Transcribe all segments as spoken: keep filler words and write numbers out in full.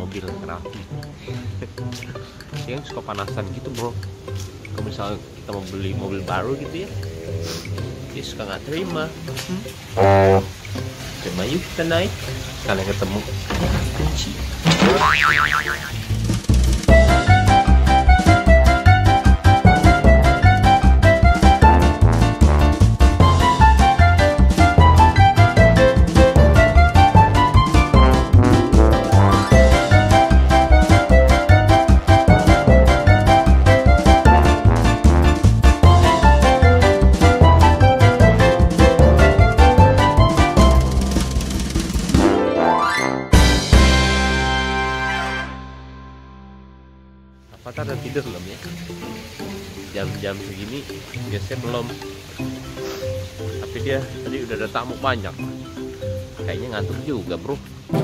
mobil Raffi. Dia yang suka panasan gitu bro. Kalau misalnya kita mau beli mobil baru gitu ya, dia suka nggak terima. Hmm. Terima yuk kita naik. Kalian ketemu kunci. Avatar udah tidur belum ya? Jam-jam segini biasanya belum. Tapi dia tadi udah ada tamu banyak. Kayaknya ngantuk juga bro.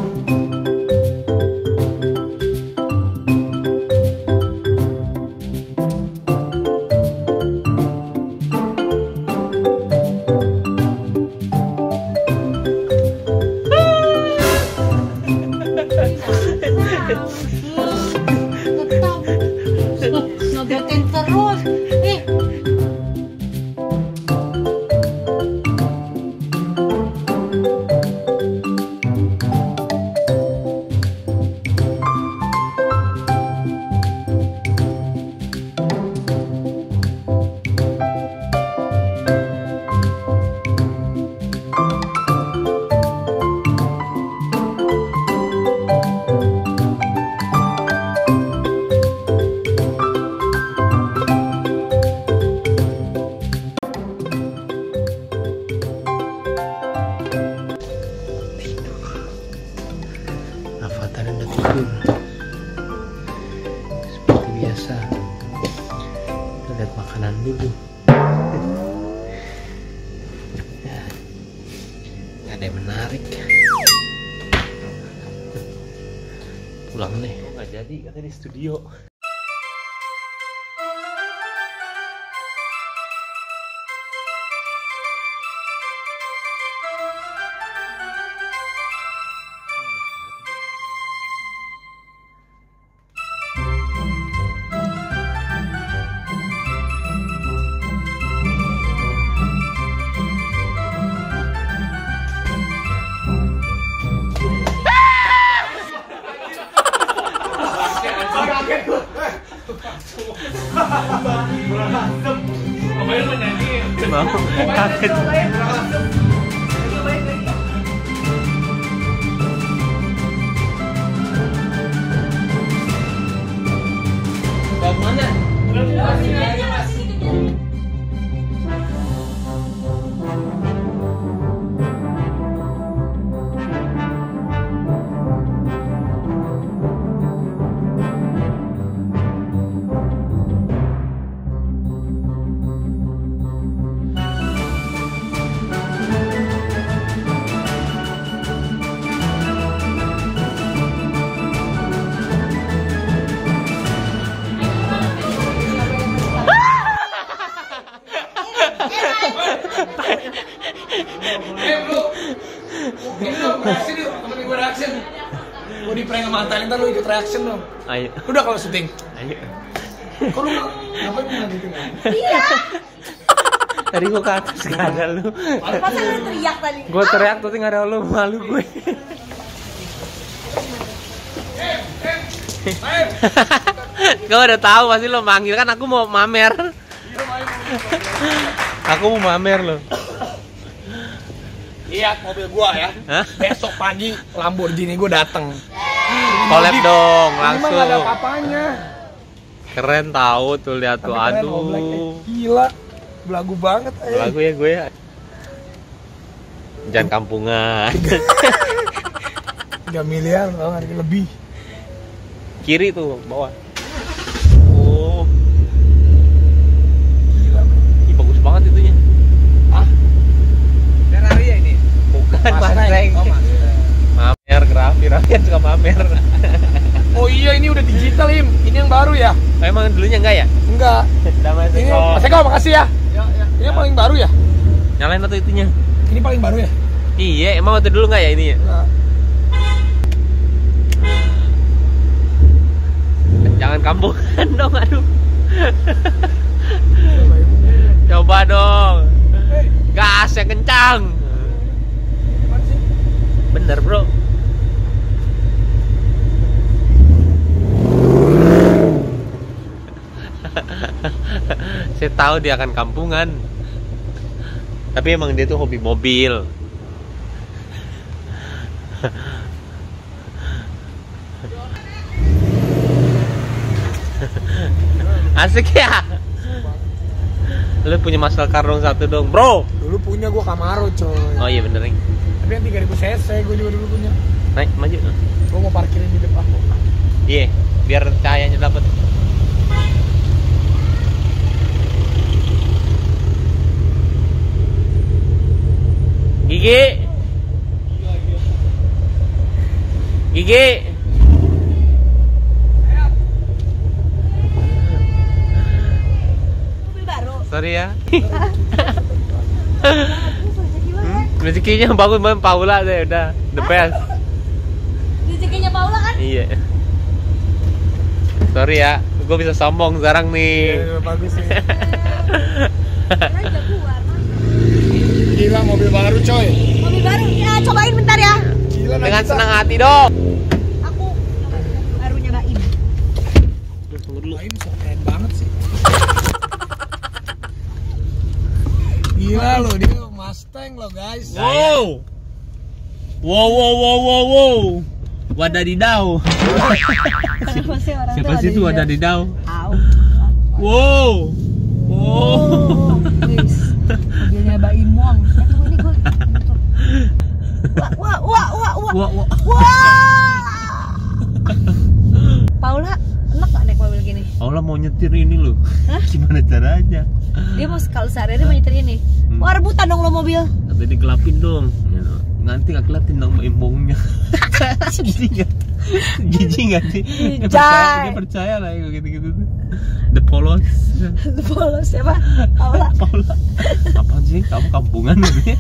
Ngagetin terus. Eh. Avatar udah tidur. Seperti biasa. Kita lihat makanan dulu. Ya, nggak ada yang menarik. Pulang deh. Oh, nggak jadi, katanya di studio. Mau kaget. Dari mana? Eh bro, ini dong reaction yuk, temen gue reaction. Gue di prank sama Talenta, lu ikut reaction dong. Ayo. Udah kalau syuting. Ayo. Kok lu ngapain lu nggak bikin? Iya. Tadi gua ke atas gak ada lu. Masa lu teriak tadi? Gua teriak tapi gak ada lu, malu gue. Gua udah tahu pasti lo manggil kan, aku mau mamer. Aku mau mamer lo. Lihat mobil gua ya. Hah? Besok pagi Lamborghini gua dateng. Collab dong, Ini mah langsung. nggak ada apa-apanya. Keren tahu tuh, lihat tuh, Tapi keren, All Black, eh. aduh. Gila, belagu banget. Eh. Lagu ya gue ya. Jangan kampungan. tiga miliar, tau nggak, lebih. Kiri tuh, bawah. Oh. Gila. Ih, bagus banget itunya. Ah? Ferrari ya ini? Bukan, Mustang. Mustang. Oh, Mustang. Mamer, Raffi, Raffi yang suka mamer. Oh iya, ini udah digital, Im. Ini yang baru ya? Oh, emang dulunya enggak ya? Enggak. Udah Mas Ini, Eko. Mas Eko, makasih ya. Ya, ya. Ini yang paling baru ya? Nyalain atau itunya? Ini paling baru ya? Iya, emang waktu dulu enggak ya ini ya? Enggak. Jangan kampungan dong, aduh. Coba dong. Gas yang kencang. Bener, bro. Saya tahu dia akan kampungan. Tapi emang dia tuh hobi mobil. Asik ya. Lu punya Muscle Car dong satu dong, bro. Dulu punya gua Camaro, coy. Oh iya bener nih. Tapi yang tiga ribu cc gua juga dulu punya. Naik maju. Gua mau parkirin di depan kok. Iya, biar cahayanya dapet. Gigi. Gigi. Mobil baru. Sorry ya. Rezeki banget. Rezekinya bagus banget Paula deh, udah the best. Rezekinya Paula kan? Iya. Sorry ya, gue bisa sombong sekarang nih. Iya, bagus sih. Karena jaguar. Gila mobil baru, coy. Mobil baru. Ya, cobain bentar ya. Gila Dengan Nagita. senang hati dong. Aku baru nyobain. Lain so keren banget sih. Gila loh, dia Mustang loh guys. Wow. Wow wow wow wow wow. Wadadidau. Kenapa sih orang Siapa tuh sih itu ada di wadadidau? Au. Wow. Wow. Oh, guys. Mobilnya Mbak Imong. Eh, tunggu ini gue. Wah, wah, wah, wah, wah. Wah, wah. Wah. Paula, enak gak naik mobil gini? Paula mau nyetir ini loh. Hah? Gimana caranya? Dia mau kalau sehari-hari mau nyetir ini. Hmm. Wah, rebutan dong lo mobil. Tapi digelapin dong. Nanti gak kelihatan dong imbongnya. Jijik gak? Jijik gak sih? Dia percaya, dia percaya lah ya gitu-gitu tuh. The Polos. Polos siapa? Paula. Paula. Apaan sih? Kamu kampungan gitu ya?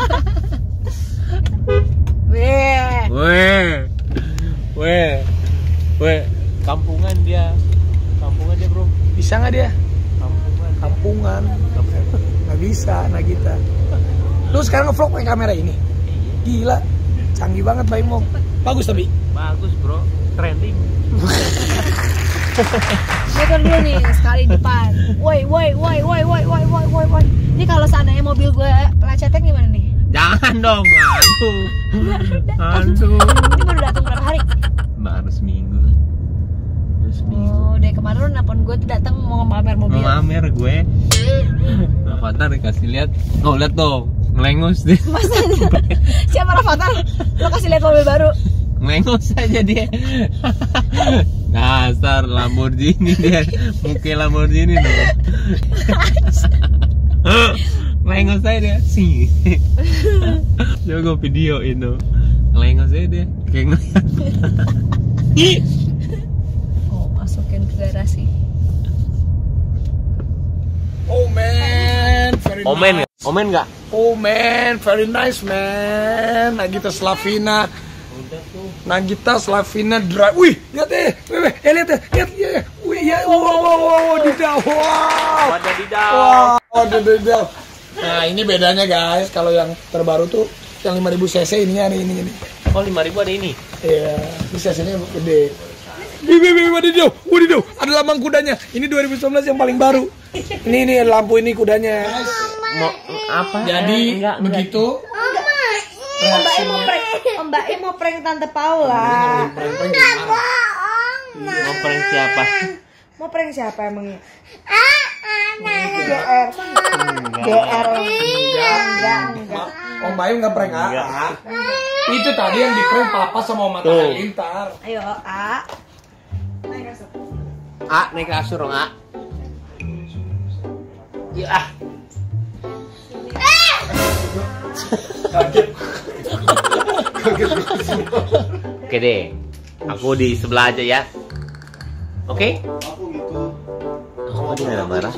Weh. Weh. Weh. Weh. Kampungan dia. Kampungan dia, bro. Bisa nggak dia? Kampungan. Kampungan. Nggak bisa, Nagita. Lu sekarang nge-vlog pakai kamera ini? Gila, canggih banget Mbak Imong. Bagus tapi. Bagus, bro. Trending. Motor dulu nih sekali depan. Woi, woi, woi, woi, woi, woi, woi, woi, woi. Ini kalau seandainya mobil gue lecetnya gimana nih? Jangan dong, aduh. Aduh. Ini baru datang berapa hari? Baru seminggu. Baru seminggu. Oh, dari kemarin lu nelfon gue tuh datang mau pamer mobil. Mau mamer gue. Avatar dikasih lihat. Oh, lihat dong. Ngelengos deh. Masa siapa Rafathar? Lo kasih lihat mobil baru. Ngelengos aja dia. Dasar Lamborghini dia. Muka Lamborghini loh. Ngelengos aja dia. Sih. Coba gue video itu. Ngelengos aja dia. Kayak ngeliat. Oh, masukin ke garasi. Oh man, very Omen nice. nggak? Omen nggak? Oh man, very nice man. Nagita Slavina. Nagita Slavina drive. Wih, lihat deh. Wih, wih, eh, lihat deh. Lihat, ya. Wih, ya. Wow, wow, wow, wow, didau. Wow. Wadadidau. Wow, didau. Nah, ini bedanya guys. Kalau yang terbaru tuh yang lima ribu cc ininya ada ini ini. Oh, lima ribu ada ini. Iya, ini cc-nya gede. Wih, wih, wih, wadidaw, wadidaw. Ada lambang kudanya. Ini dua ribu sembilan belas yang paling baru. Ini ini lampu ini kudanya. Mau apa? Jadi Enggak, enggak. begitu. Mbak E mau prank, Mbak E mau prank Tante Paula. Mau prank siapa? Mau prank siapa emangnya? Enggak. G R. G R. Enggak, enggak. Om Bayu nggak prank Enggak. A. Itu tadi yang di prank Papa sama Mata Tuh. Halilintar. Ayo, A. Naik kasur. A, naik kasur dong, A. Ya, ah. Kaget. Oke deh. Aku di sebelah aja ya. Oke? Aku gitu. Oh, dia nggak marah.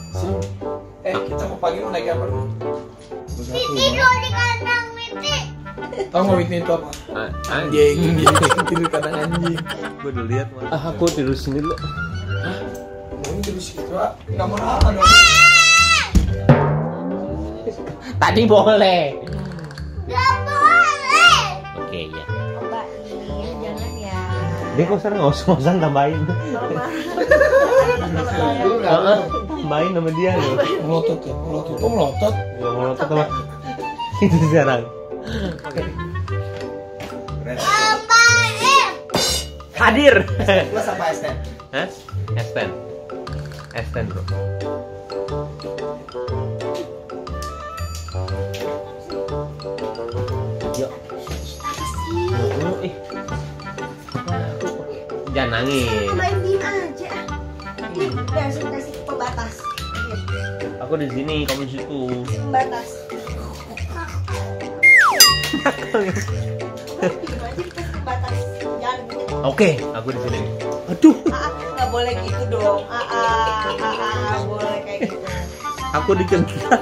Eh, kita mau pagi mau naik apa dulu? Tidur di kandang Miti. Tahu nggak Whitney itu apa? A- Anjing, tidur kadang anjing. Gue udah lihat. Ah, aku tidur sini dulu. Ini tidur situ, Pak. Nggak mau apa dong? Tadi boleh. Gak boleh. Oke, ya. Mbak Im, jangan ya. Dia kok sekarang ngos-ngosan tambahin. Heeh, tambahin sama dia loh. Melotot ya, melotot. Kok melotot? Enggak mau nonton sama. Itu sekarang. Hadir. Plus apa S ten? Hah? S ten. S ten, bro. Yuk. Lu ih. Jangan nangis. Main diem aja. Ini kasih kasih pembatas. Aku di sini, kamu di situ. Pembatas. Diem aja dikasih pembatas. Jangan gitu. Oke, aku di sini. Aduh, Ah, nggak boleh gitu dong. Ah, ah, ah, ah, boleh kayak gitu. aku dikentang.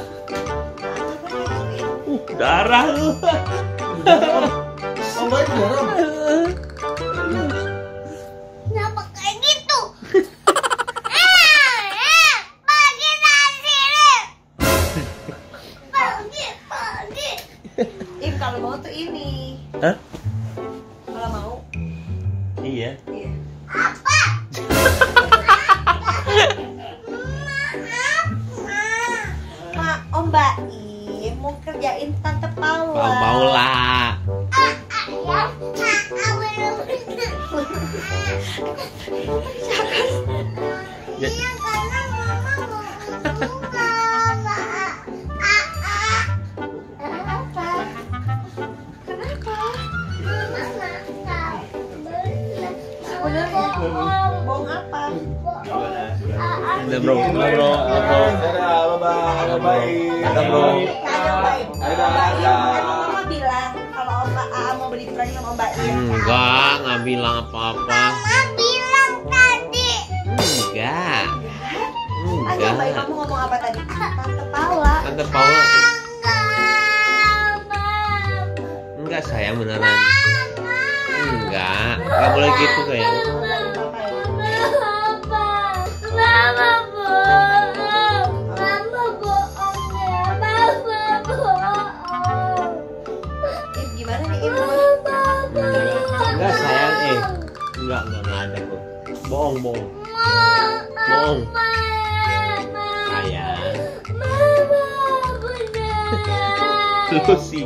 Uh, darah lu. Oh, baik dorong. Kenapa kayak gitu? Eh, pergi dari sini. Pergi, pergi. Im, kalau mau tuh ini. Hah? Kalau mau, Iya. iya. Apa? Ma, Om Mbak Im mau kerjain Tante Paula. Bang Paula. Ya. Iya, karena mama mau bunga. Kenapa? Kenapa? Mama nakal. Sebenarnya bohong apa? Udah bro, udah bro, udah bro. Dadah, bye-bye. Bye. Dadah, bro. Kagak baik. Dadah, Mbak Im, dadah. kan mama bilang kalau Om Mbak A mau beli prank sama Mbak Im. Enggak, nggak bilang apa-apa. Mama bilang tadi. Enggak. Ayo Mbak Im, Enggak. kamu ngomong apa tadi? Tante Paula. Tante Paula. Enggak sayang beneran. Enggak, enggak boleh gitu sayang. Mama bohong. Mama bohong ya. Mama bohong. Im, gimana nih Im? Enggak, enggak sayang eh. Enggak, enggak enggak ada kok. Bohong, bohong. Bohong. Sayang. Lu sih.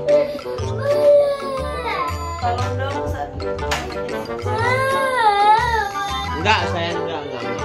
Tolong dong, Sat. Enggak sayang, enggak, enggak, enggak.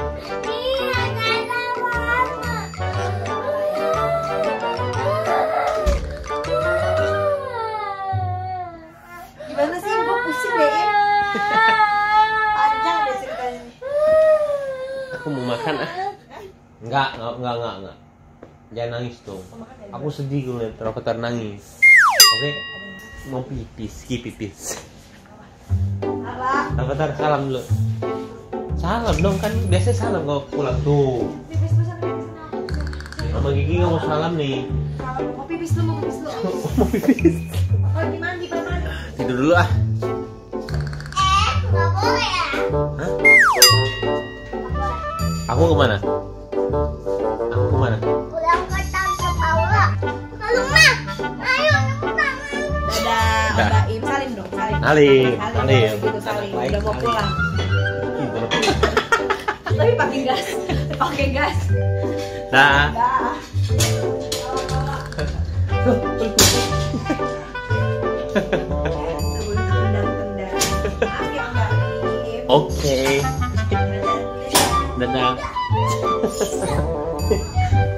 Gimana sih? Gue pusing deh Im. Panjang deh ceritanya. Aku mau makan ah. Enggak, enggak, enggak, enggak, enggak. Jangan nangis dong. Aku sedih kalau lihat Rafathar nangis. Oke? Mau pipis, ki pipis. Ala, Rafathar salam dulu. Salam dong, kan biasa salam kalau pulang tuh. pipis dulu sana, pipis sana. Sama Gigi nggak mau salam nih. Kalau mau pipis dulu, mau pipis dulu. Mau pipis. Oh, di mana di mana? Tidur dulu ah. Eh, nggak boleh ya. Hah? Aku kemana? Aku kemana? Pulang ke Tante Paula. Halo, Ma. Ayo, cepetan. Dadah, Dah. Mbak Im. Salim dong, salim. Salim, Salim. salim. Gitu, salim. Baik, Udah mau salim. pulang. Gitu. Tapi pakai gas. Pakai gas. Nah. Dah. Tendang-tendang. Maaf ya, Mbak Im. Oke. Dadah. Dadah.